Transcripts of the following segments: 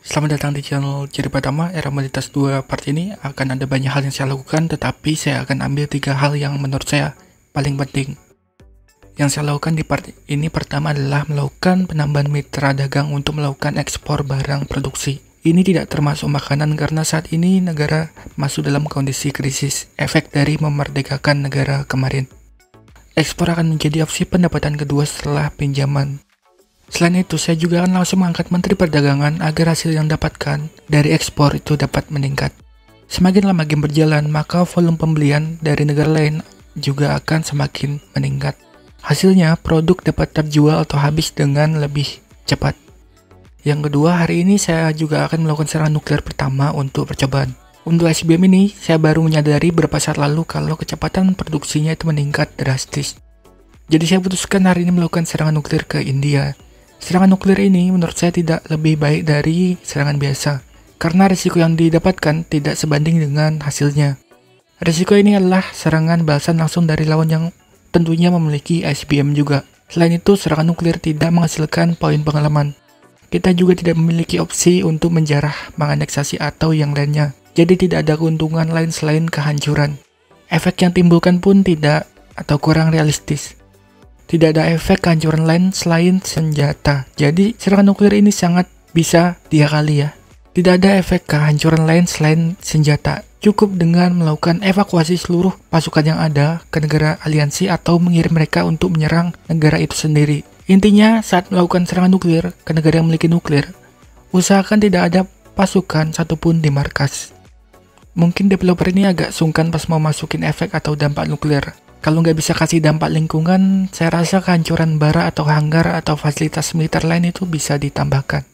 Selamat datang di channel Ciri Pertama. Era Mobilitas 2 part ini akan ada banyak hal yang saya lakukan, tetapi saya akan ambil 3 hal yang menurut saya paling penting. Yang saya lakukan di part ini pertama adalah melakukan penambahan mitra dagang untuk melakukan ekspor barang produksi. Ini tidak termasuk makanan karena saat ini negara masuk dalam kondisi krisis, efek dari memerdekakan negara kemarin. Ekspor akan menjadi opsi pendapatan kedua setelah pinjaman. Selain itu, saya juga akan langsung mengangkat Menteri Perdagangan agar hasil yang dapatkan dari ekspor itu dapat meningkat. Semakin lama game berjalan, maka volume pembelian dari negara lain juga akan semakin meningkat. Hasilnya, produk dapat terjual atau habis dengan lebih cepat. Yang kedua, hari ini saya juga akan melakukan serangan nuklir pertama untuk percobaan. Untuk SBM ini, saya baru menyadari beberapa saat lalu kalau kecepatan produksinya itu meningkat drastis. Jadi saya putuskan hari ini melakukan serangan nuklir ke India. Serangan nuklir ini menurut saya tidak lebih baik dari serangan biasa, karena risiko yang didapatkan tidak sebanding dengan hasilnya. Risiko ini adalah serangan balasan langsung dari lawan yang tentunya memiliki ICBM juga. Selain itu, serangan nuklir tidak menghasilkan poin pengalaman. Kita juga tidak memiliki opsi untuk menjarah, menganeksasi, atau yang lainnya. Jadi tidak ada keuntungan lain selain kehancuran. Efek yang timbulkan pun tidak atau kurang realistis. Tidak ada efek kehancuran lain selain senjata. Jadi serangan nuklir ini sangat bisa diakali ya. Tidak ada efek kehancuran lain selain senjata. Cukup dengan melakukan evakuasi seluruh pasukan yang ada ke negara aliansi atau mengirim mereka untuk menyerang negara itu sendiri. Intinya saat melakukan serangan nuklir ke negara yang memiliki nuklir, usahakan tidak ada pasukan satupun di markas. Mungkin developer ini agak sungkan pas mau masukin efek atau dampak nuklir. Kalau nggak bisa kasih dampak lingkungan, saya rasa kehancuran bara atau hanggar atau fasilitas militer lain itu bisa ditambahkan.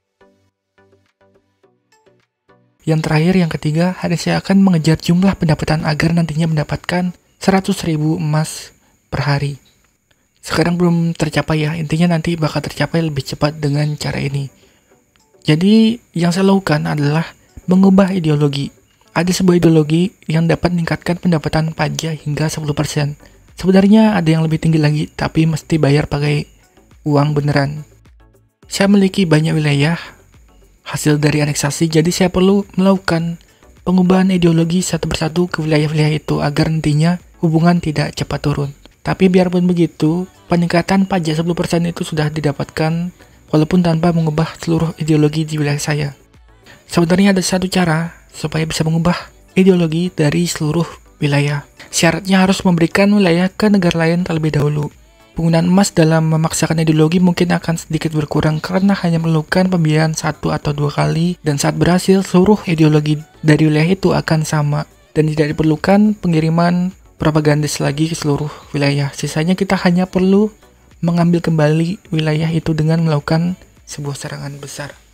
Yang terakhir, yang ketiga, hari saya akan mengejar jumlah pendapatan agar nantinya mendapatkan 100.000 emas per hari. Sekarang belum tercapai ya, intinya nanti bakal tercapai lebih cepat dengan cara ini. Jadi, yang saya lakukan adalah mengubah ideologi. Ada sebuah ideologi yang dapat meningkatkan pendapatan pajak hingga 10%. Sebenarnya ada yang lebih tinggi lagi, tapi mesti bayar pakai uang beneran. Saya memiliki banyak wilayah hasil dari aneksasi, jadi saya perlu melakukan pengubahan ideologi satu persatu ke wilayah-wilayah itu agar nantinya hubungan tidak cepat turun. Tapi biarpun begitu, peningkatan pajak 10% itu sudah didapatkan walaupun tanpa mengubah seluruh ideologi di wilayah saya. Sebenarnya ada satu cara supaya bisa mengubah ideologi dari seluruh wilayah. Syaratnya harus memberikan wilayah ke negara lain terlebih dahulu. Penggunaan emas dalam memaksakan ideologi mungkin akan sedikit berkurang karena hanya memerlukan pembiayaan 1 atau 2 kali, dan saat berhasil seluruh ideologi dari wilayah itu akan sama dan tidak diperlukan pengiriman propagandis lagi ke seluruh wilayah. Sisanya kita hanya perlu mengambil kembali wilayah itu dengan melakukan sebuah serangan besar.